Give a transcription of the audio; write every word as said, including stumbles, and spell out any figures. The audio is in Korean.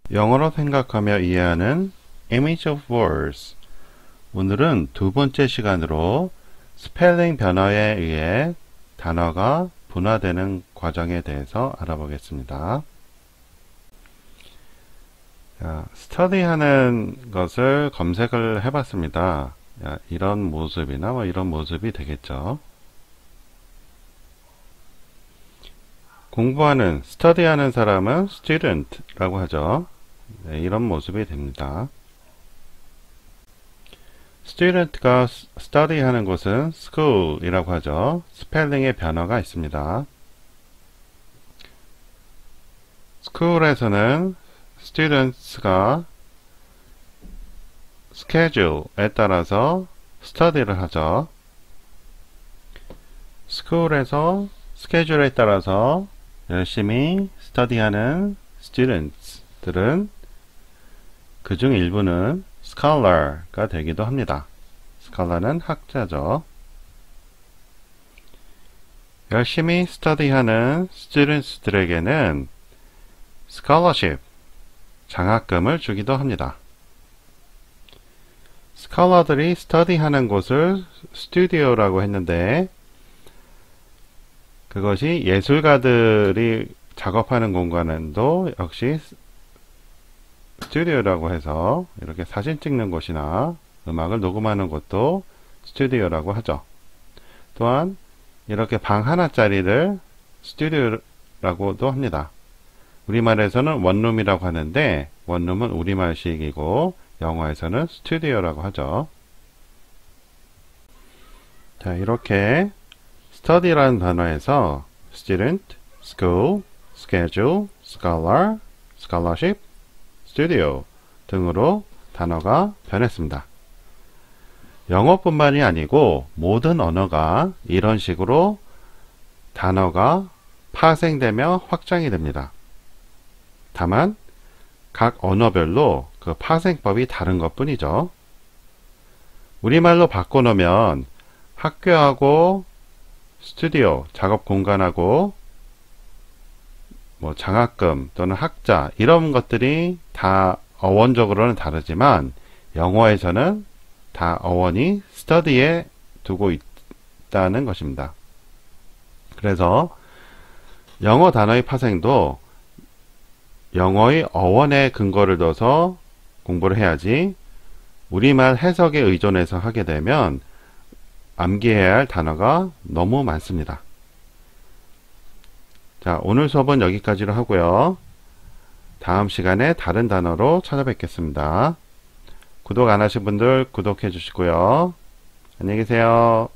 영어로 생각하며 이해하는 Image of Words. 오늘은 두 번째 시간으로 스펠링 변화에 의해 단어가 분화되는 과정에 대해서 알아보겠습니다. 자, 스터디하는 것을 검색을 해봤습니다. 야, 이런 모습이나 뭐 이런 모습이 되겠죠. 공부하는, 스터디하는 사람은 student라고 하죠. 네, 이런 모습이 됩니다. student가 study하는 곳은 school이라고 하죠. 스펠링의 변화가 있습니다. school에서는 students가 schedule에 따라서 study를 하죠. school에서 schedule에 따라서 열심히 study하는 students들은 그중 일부는 scholar가 되기도 합니다. scholar는 학자죠. 열심히 study하는 students들에게는 scholarship, 장학금을 주기도 합니다. scholar들이 study하는 곳을 studio라고 했는데 그것이 예술가들이 작업하는 공간도 역시 스튜디오라고 해서 이렇게 사진 찍는 곳이나 음악을 녹음하는 곳도 스튜디오라고 하죠. 또한 이렇게 방 하나짜리를 스튜디오라고도 합니다. 우리말에서는 원룸이라고 하는데 원룸은 우리말식이고 영어에서는 스튜디오라고 하죠. 자, 이렇게 study라는 단어에서 student, school, schedule, scholar, scholarship, studio 등으로 단어가 변했습니다. 영어뿐만이 아니고 모든 언어가 이런 식으로 단어가 파생되며 확장이 됩니다. 다만 각 언어별로 그 파생법이 다른 것 뿐이죠. 우리말로 바꿔놓으면 학교하고 스튜디오, 작업 공간하고 뭐 장학금 또는 학자 이런 것들이 다 어원적으로는 다르지만 영어에서는 다 어원이 study에 두고 있다는 것입니다. 그래서 영어 단어의 파생도 영어의 어원에 근거를 둬서 공부를 해야지 우리말 해석에 의존해서 하게 되면 암기해야 할 단어가 너무 많습니다. 자, 오늘 수업은 여기까지로 하고요. 다음 시간에 다른 단어로 찾아뵙겠습니다. 구독 안 하신 분들 구독해 주시고요. 안녕히 계세요.